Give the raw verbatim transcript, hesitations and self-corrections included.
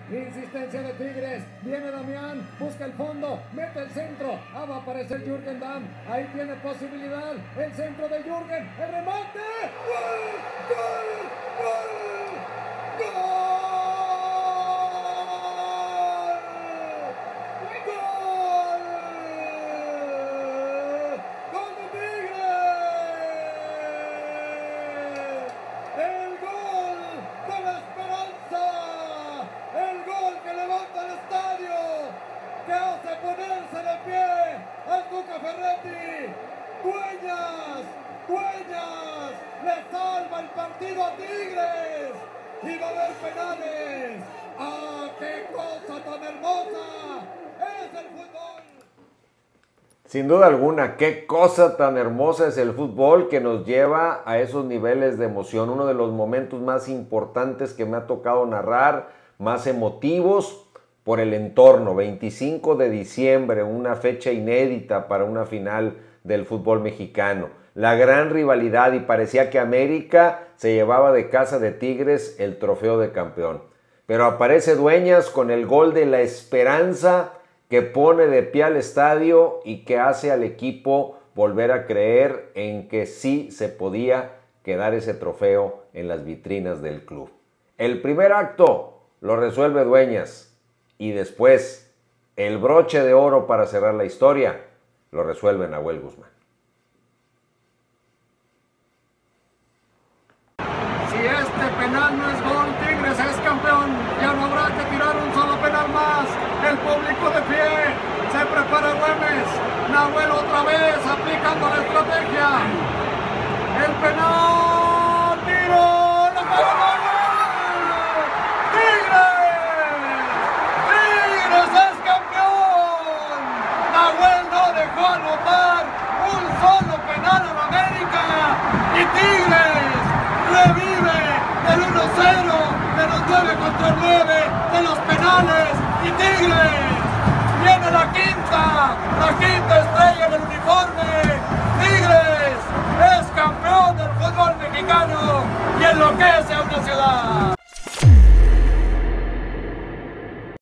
Insistencia de Tigres. Viene Damián. Busca el fondo. Mete el centro. Ah, va a aparecer Jürgen Damm. Ahí tiene posibilidad. El centro de Jürgen. El remate. ¡Gol! ¡Gol! ¡Gol! ¡Gol! Ponerse de pie al Tuca Ferretti. Dueñas, Dueñas le salva el partido a Tigres y va a haber penales. ¡Ah, qué cosa tan hermosa es el fútbol! Sin duda alguna, qué cosa tan hermosa es el fútbol que nos lleva a esos niveles de emoción. Uno de los momentos más importantes que me ha tocado narrar, más emotivos, por el entorno. Veinticinco de diciembre, una fecha inédita para una final del fútbol mexicano. La gran rivalidad y parecía que América se llevaba de casa de Tigres el trofeo de campeón. Pero aparece Dueñas con el gol de la esperanza que pone de pie al estadio y que hace al equipo volver a creer en que sí se podía quedar ese trofeo en las vitrinas del club. El primer acto lo resuelve Dueñas. Y después, el broche de oro para cerrar la historia, lo resuelve Nahuel Guzmán. Si este penal no es gol, Tigres es campeón. Ya no habrá que tirar un solo penal más. El público de pie. Se prepara Güemes. Nahuel otra vez aplicando la estrategia. El penal. Tiro. La mano. Dejó anotar un solo penal a la América y Tigres revive del uno cero, de los nueve contra nueve, de los penales y Tigres viene la quinta, la quinta estrella en el uniforme. Tigres es campeón del fútbol mexicano y en lo que es